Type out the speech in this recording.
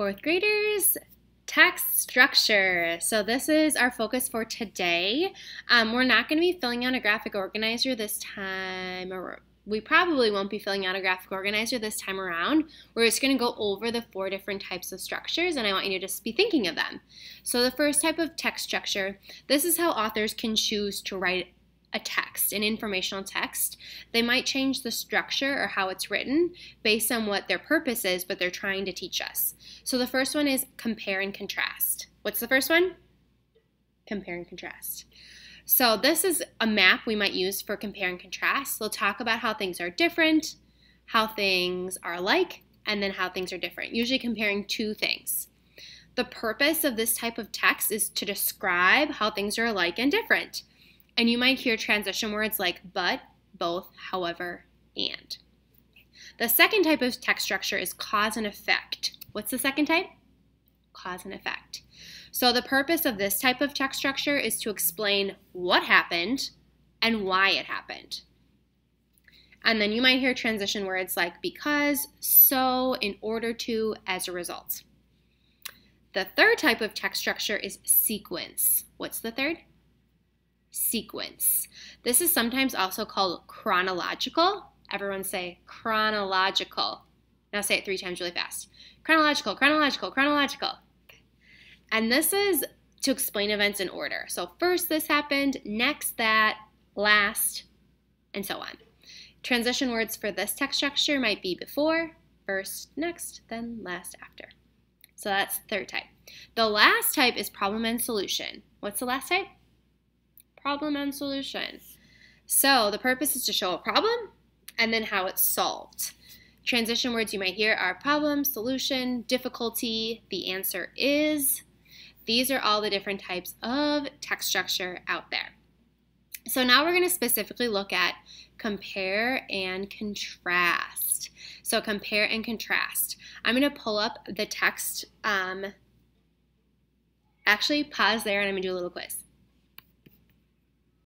fourth graders, text structure. So this is our focus for today. We're not going to be filling out a graphic organizer this time, or we probably won't be filling out a graphic organizer this time around. We're just going to go over the 4 different types of structures, and I want you to just be thinking of them. So the first type of text structure, this is how authors can choose to write a text, an informational text. They might change the structure or how it's written based on what their purpose is, but they're trying to teach us. So the first one is compare and contrast. What's the first one? Compare and contrast. So this is a map we might use for compare and contrast. We'll talk about how things are different, how things are alike, and then how things are different, usually comparing 2 things. The purpose of this type of text is to describe how things are alike and different. And you might hear transition words like but, both, however, and. The second type of text structure is cause and effect. What's the second type? Cause and effect. So the purpose of this type of text structure is to explain what happened and why it happened. And then you might hear transition words like because, so, in order to, as a result. The third type of text structure is sequence. What's the third? Sequence. This is sometimes also called chronological. Everyone say chronological. Now say it 3 times really fast. Chronological, chronological, chronological. And this is to explain events in order. So first this happened, next that, last, and so on. Transition words for this text structure might be before, first, next, then last, after. So that's the third type. The last type is problem and solution. What's the last type? Problem and solution. So the purpose is to show a problem and then how it's solved. Transition words you might hear are problem, solution, difficulty, the answer is. These are all the different types of text structure out there. So now we're going to specifically look at compare and contrast. So compare and contrast. I'm going to pull up the text. Actually, pause there and I'm going to do a little quiz.